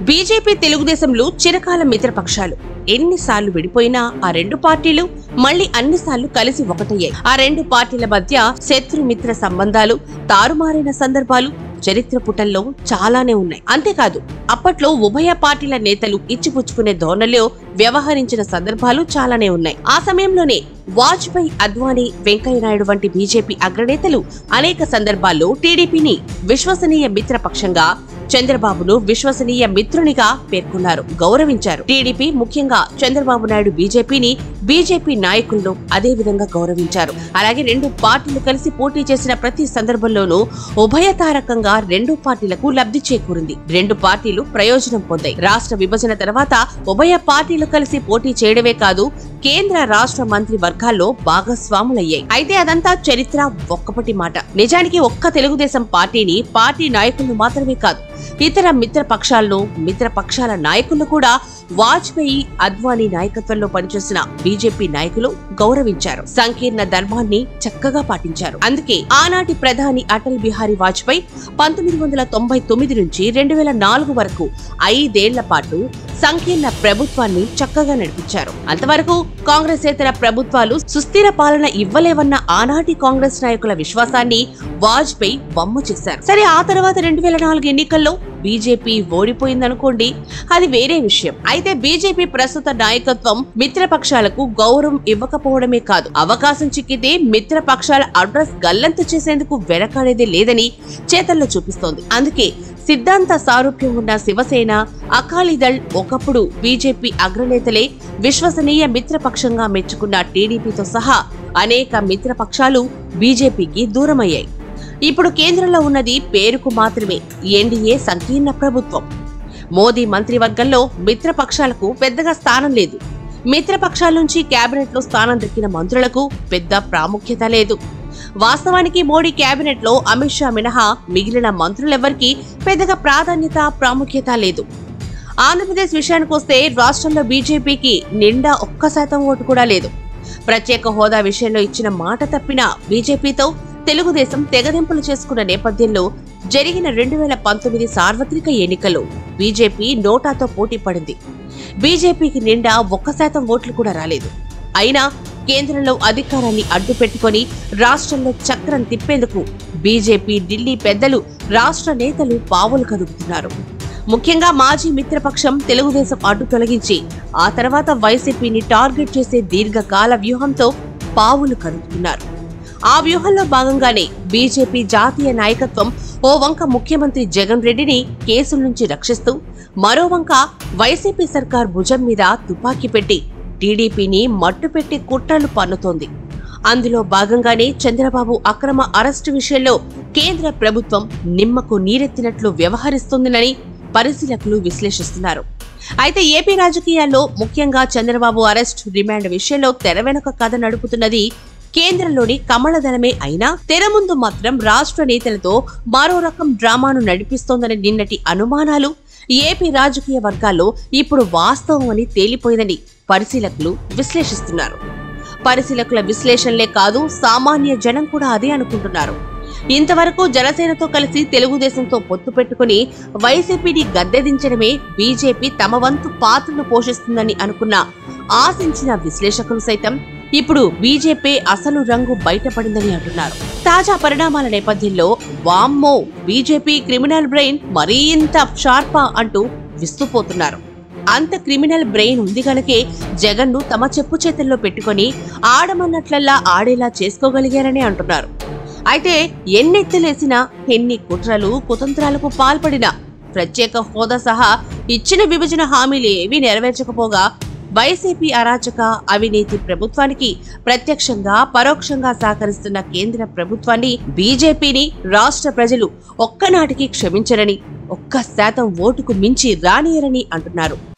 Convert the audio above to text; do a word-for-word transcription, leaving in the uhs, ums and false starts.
BJP తెలుగుదేశంలో చిరకాల మిత్రపక్షాలు ఎన్నిసార్లు విడిపోయినా ఆ రెండు పార్టీలు మళ్లీ అన్నిసార్లు కలిసి ఒకటయ్యాయి. ఆ రెండు పార్టీల మధ్య శత్రుమిత్ర సంబంధాలు తారుమారైన సందర్భాలు చరిత్ర పుటల్లో చాలానే ఉన్నాయి. అంతేకాదు అప్పట్లో ఉభయ పార్టీల నేతలు ఇచ్చిపుచ్చుకునే ధోరణిలో వ్యవహరించిన సందర్భాలు చాలానే ఉన్నాయి. ఆ సమయంలోనే వాజ్పేయి, అద్వానీ, వెంకయ్యనాయుడు వంటి బీజేపీ అగ్రనేతలు అనేక సందర్భాల్లో టీడీపీని విశ్వసనీయ మిత్రపక్షంగా, చంద్రబాబును విశ్వసనీయ మిత్రునిగా పేర్కొన్నారు, గౌరవించారు. టీడీపీ ముఖ్యంగా చంద్రబాబు నాయుడు బీజేపీని, బీజేపీ నాయకులను అదే విధంగా గౌరవించారు. అలాగే రెండు పార్టీలు కలిసి పోటీ చేసిన ప్రతి సందర్భంలోనూ ఉభయతారకంగా రెండు పార్టీలకు లబ్ధి చేకూరింది. రెండు పార్టీలు ప్రయోజనం పొందాయి. రాష్ట్ర విభజన తర్వాత ఉభయ పార్టీలు కలిసి పోటీ చేయడమే కాదు, కేంద్ర రాష్ట్ర మంత్రి వర్గాల్లో భాగస్వాములయ్యాయి. అయితే అదంతా చరిత్ర, ఒక్కపటి మాట. నిజానికి ఒక్క తెలుగుదేశం పార్టీని, పార్టీ నాయకులను మాత్రమే కాదు, ఇతర మిత్ర పక్షాలను, మిత్ర పక్షాల నాయకులను కూడా వాజ్పేయి, అద్వానీ నాయకత్వంలో పనిచేసిన బీజేపీ నాయకులు గౌరవించారు. సంకీర్ణ ధర్మాన్ని చక్కగా పాటించారు. అందుకే ఆనాటి ప్రధాని అటల్ బిహారీ వాజ్పేయి పంతొమ్మిది వందల తొంభై తొమ్మిది నుంచి రెండు వేల నాలుగు వరకు ఐదేళ్ల పాటు సంకీర్ణ ప్రభుత్వాన్ని చక్కగా నడిపించారు. అంతవరకు కాంగ్రెసేతర ప్రభుత్వాలు సుస్థిర పాలన ఇవ్వలేవన్న ఆనాటి కాంగ్రెస్ నాయకుల విశ్వాసాన్ని వాజ్పేయి వమ్ము చేశారు. సరే, ఆ తర్వాత రెండు వేల నాలుగు ఎన్నికల్లో బీజేపీ ఓడిపోయిందనుకోండి, అది వేరే విషయం. అయితే బీజేపీ ప్రస్తుత నాయకత్వం మిత్రపక్షాలకు గౌరవం ఇవ్వకపోవడమే కాదు, అవకాశం చిక్కితే మిత్రపక్షాల అడ్రస్ గల్లంతు చేసేందుకు వెనకాడేదే లేదని చేతల్లో చూపిస్తోంది. అందుకే సిద్ధాంత సారూప్యం ఉన్న శివసేన, అకాలీదళ్ ఒకప్పుడు బీజేపీ అగ్రనేతలే విశ్వసనీయ మిత్రపక్షంగా మెచ్చుకున్న టీడీపీతో సహా అనేక మిత్రపక్షాలు బీజేపీకి దూరమయ్యాయి. ఇప్పుడు కేంద్రంలో ఉన్నది పేరుకు మాత్రమే ఎన్డీఏ సంకీర్ణ ప్రభుత్వం. మోదీ మంత్రివర్గంలో మిత్రపక్షాలకు పెద్దగా స్థానం లేదు. మిత్రపక్షాల నుంచి కేబినెట్ లో స్థానం దక్కిన మంత్రులకు పెద్ద ప్రాముఖ్యత లేదు. వాస్తవానికి మోడీ కేబినెట్ లో అమిత్ షా మినహా మిగిలిన మంత్రులెవ్వరికీ పెద్దగా ప్రాధాన్యత, ప్రాముఖ్యత లేదు. ఆంధ్రప్రదేశ్ విషయానికొస్తే రాష్ట్రంలో బీజేపీకి నిండా ఒక్క శాతం ఓటు కూడా లేదు. ప్రత్యేక హోదా విషయంలో ఇచ్చిన మాట తప్పిన బీజేపీతో తెలుగుదేశం తెగదెంపులు చేసుకున్న నేపథ్యంలో జరిగిన రెండు వేల పంతొమ్మిది సార్వత్రిక ఎన్నికల్లో బీజేపీ నోటాతో పోటీ పడింది. బీజేపీకి నిండా ఒక్క శాతం ఓట్లు కూడా రాలేదు. అయినా కేంద్రంలో అధికారాన్ని అడ్డు పెట్టుకుని రాష్ట్రంలో చక్రం తిప్పేందుకు బీజేపీ ఢిల్లీ పెద్దలు, రాష్ట్ర నేతలు పావులు కదుపుతున్నారు. ముఖ్యంగా మాజీ మిత్రపక్షం తెలుగుదేశం అడ్డు తొలగించి ఆ తర్వాత వైసీపీని టార్గెట్ చేసే దీర్ఘకాల వ్యూహంతో పావులు కదుపుతున్నారు. ఆ వ్యూహంలో భాగంగానే బీజేపీ జాతీయ నాయకత్వం ఓ వంక ముఖ్యమంత్రి జగన్ రెడ్డిని కేసుల నుంచి రక్షిస్తూ, మరో వంక వైసీపీ సర్కార్ భుజం మీద తుపాకీ పెట్టి టీడీపీని మట్టుపెట్టి కుట్రలు పన్నుతోంది. అందులో భాగంగానే చంద్రబాబు అక్రమ అరెస్టు విషయంలో కేంద్ర ప్రభుత్వం నిమ్మకు నీరెత్తినట్లు వ్యవహరిస్తోందని పరిశీలకులు విశ్లేషిస్తున్నారు. అయితే ఏపీ రాజకీయాల్లో ముఖ్యంగా చంద్రబాబు అరెస్ట్, రిమాండ్ విషయంలో తెర వెనుక కథ నడుపుతున్నది కేంద్రంలోని కమలదళమే అయినా తెర ముందు మాత్రం రాష్ట్ర నేతలతో మరో రకం డ్రామాను నడిపిస్తోందని నిన్నటి అనుమానాలు ఏపీ రాజకీయ వర్గాల్లో ఇప్పుడు వాస్తవం అని తేలిపోయిందని పరిశీలకులు విశ్లేషిస్తున్నారు. పరిశీలకుల విశ్లేషణలే కాదు, సామాన్య జనం కూడా అదే అనుకుంటున్నారు. ఇంతవరకు జనసేనతో కలిసి తెలుగుదేశంతో పొత్తు పెట్టుకుని వైసీపీని గద్దెదించడమే బీజేపీ తమ వంతు పాత్రను పోషిస్తుందని అనుకున్న, ఆశించిన విశ్లేషకులు సైతం ఇప్పుడు బీజేపీ అసలు రంగు బయటపడిందని అంటున్నారు. తాజా పరిణామాల నేపథ్యంలో వామ్మో, బీజేపీ క్రిమినల్ బ్రెయిన్ మరీ ఇంత షార్పా అంటూ విస్తుపోతున్నారు. అంత క్రిమినల్ బ్రెయిన్ ఉంది గనకే జగన్ ను తమ చెప్పు చేతుల్లో పెట్టుకుని ఆడమన్నట్లల్లా ఆడేలా చేసుకోగలిగారని అంటున్నారు. అయితే ఎన్నెత్తులేసినా, ఎన్ని కుట్రలు, కుతంత్రాలకు పాల్పడినా ప్రత్యేక హోదా సహా ఇచ్చిన విభజన హామీలు ఏవీ నెరవేర్చకపోగా వైసీపీ అరాచక, అవినీతి ప్రభుత్వానికి ప్రత్యక్షంగా, పరోక్షంగా సహకరిస్తున్న కేంద్ర ప్రభుత్వాన్ని, బీజేపీని రాష్ట్ర ప్రజలు ఒక్కనాటికి క్షమించరని, ఒక్క శాతం ఓటుకు మించి రానియరని అంటున్నారు.